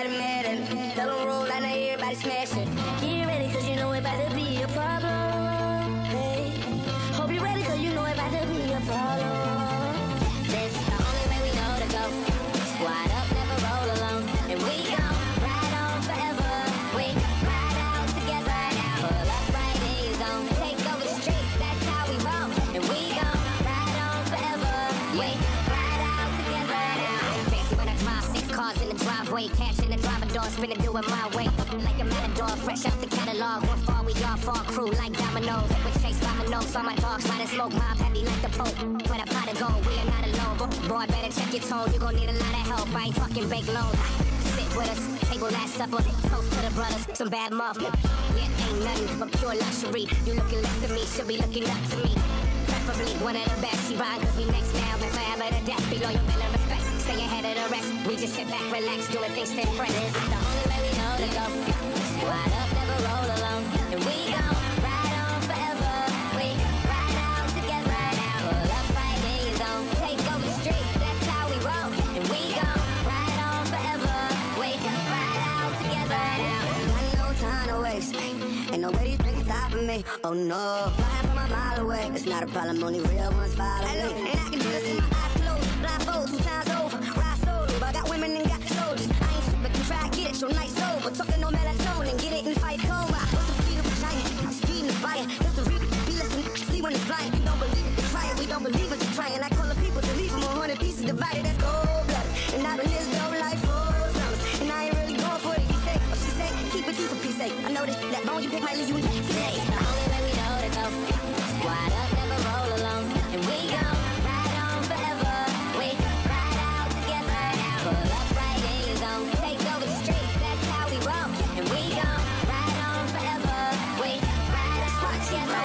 mad at me. Tell them roll out, now everybody smash it. Get ready, cause you know it about to be a problem. Hey, hope you ready, cause you know it about to be a problem. This is the only way we know to go. Squad up, never roll alone. And we gon' ride on forever. We ride out together now. Pull up right in your zone. Take over the street, that's how we roll. And we gon' ride on forever. We ride out together now. Fancy when I drive 6 cars in the driveway. Cash in the driver door, spinning, do it my way. Like a matador, fresh out the catalog. One far, we all fall crew like dominoes. With chase by my nose, on my dogs, try to smoke mob heavy like the Pope. But a pot of gold, we are not alone. Boy, better check your tone, you gon' need a lot of help. I ain't talking bank loans. Sit with us, table last supper. Toast to the brothers, some bad muff. Yeah, ain't nothing but pure luxury. You looking left to me, should be looking up to me. Preferably one of the best, she ride cause we next now and forever to death. Below your bill of respect, stay ahead of the rest. We just sit back, relax, doing things different. This is the only way we know to go. Squad up, never roll alone. And we gon' ride on forever. We ride out together now. Pull up right in your zone. Take over the street, that's how we roll. And we gon' ride on forever. We ride out together now. Got no time to waste. Ain't nobody stopping me. Oh no, flying from a mile away. It's not a problem, only real ones follow me. And I can do this with my eyes closed. Blindfold 2 times over. Ride solo, but I got women and got soldiers. I ain't stupid, can try to get it, your night sober. Talking no melatonin, get it and fight coma. What's the speed of a giant? I'm speeding the fire. Just to read it, be listening, sleep when it's flying. We don't believe it, try it, we don't believe it, trying. I call the people to leave them 100 pieces divided, that's cold-blooded. And I've been this dope life for summers. And I ain't really going for it, he say, or she say, keep it to for peace sake. I know that bone you pick might leave you today. The only way we know to go. Squad up, never roll alone. And we gon' ride on forever. We ride out together now. Pull up right in your zone. Take over the street, that's how we roll. And we gon' ride on forever. We ride out together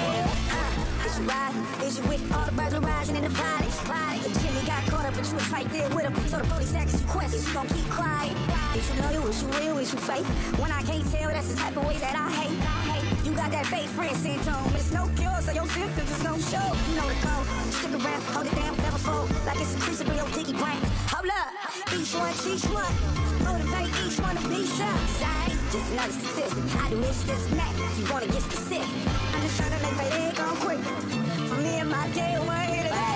now. It's your ride, it's your with all the birds are rising in the body. And Jimmy got caught up, but you was right there with him. So the police asked you questions, you gon' keep quiet. Is you loyal, is you real, is you fake? When I can't tell, that's the type of way that I hate. You got that fake friend syndrome, but it's no cure, so your symptoms is no show. You know the code, stick around, hold it down, never fold. Like it's a crease with your piggy brain. Hold up, each one, teach one. Motivate each one to be sure. I ain't just another statistic. I do this, and that, if you wanna get specific. I'm just trying to make my day go quick. For me and my day, one here to